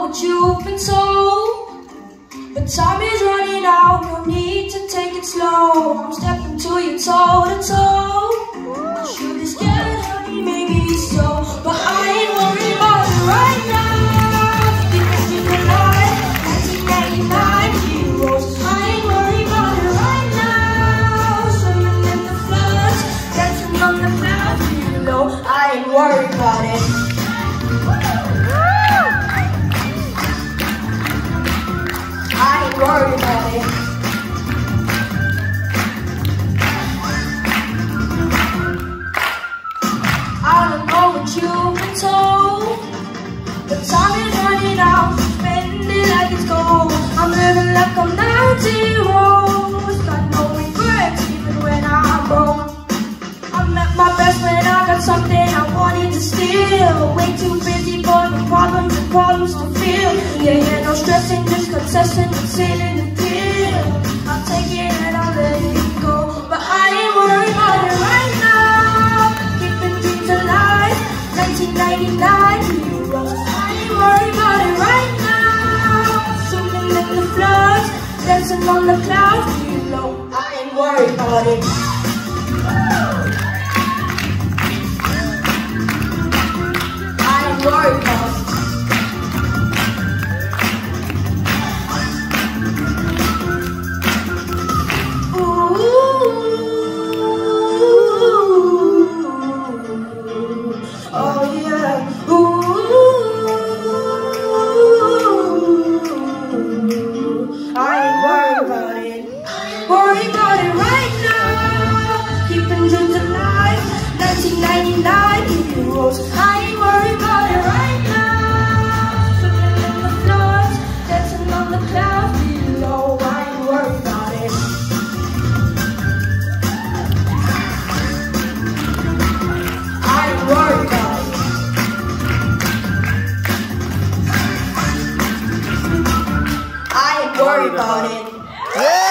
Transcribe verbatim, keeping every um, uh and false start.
what you've been told, but time is running out, no need to take it slow. I'm stepping to you toe to toe. I should be scared, honey, maybe so, but I ain't worried about it right now. Because you can lie, nineteen ninety-nine heroes. I ain't worried about it right now. Swimming in the floods, dancing on the clouds below. I ain't worried about it. I ain't worried about it. I don't know what you've been told, but time is running out, spend it like it's gold. I'm living like I'm ninety rows, got no regrets even when I'm broke. I met my best when I got something I wanted to steal. Way too busy for the problems and problems to feel. Yeah, yeah, no stressing, just concession and sailing the deal. I'll take it and I'll let it go, but I ain't worried about it right now. Keeping dreams alive, nineteen ninety-nine heroes. I ain't worried about it right now. Swimming in the floods, dancing on the clouds below. I ain't worried about it. Worry about it. Ooh, oh yeah. Ooh, I ain't worried about it. Worry about it right now. Keeping dreams alive. nineteen ninety-nine heroes. I ain't worried about it right now. Swimming in the floods, dancing on the clouds below. I ain't worried about it. I ain't worried about it. I ain't worried about it.